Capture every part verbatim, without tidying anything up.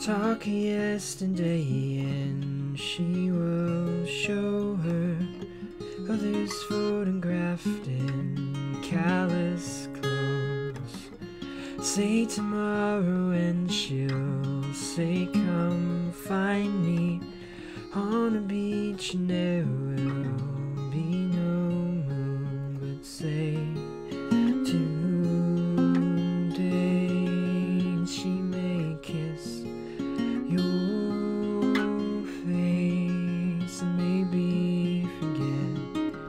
Talk yesterday and she will show her others photographed in callous clothes. Say tomorrow and she'll say come find me on a beach and there will be no moon, but say today she may kiss your face and maybe forget.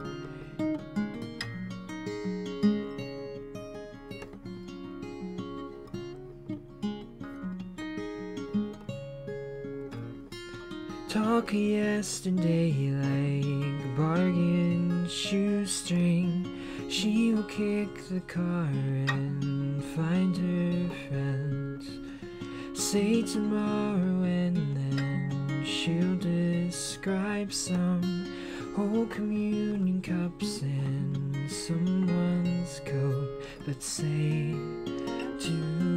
Talk yesterday like a bargain shoestring. She will kick the car and find her friends. Say tomorrow and then she'll describe some old communion cups in someone's coat, but say to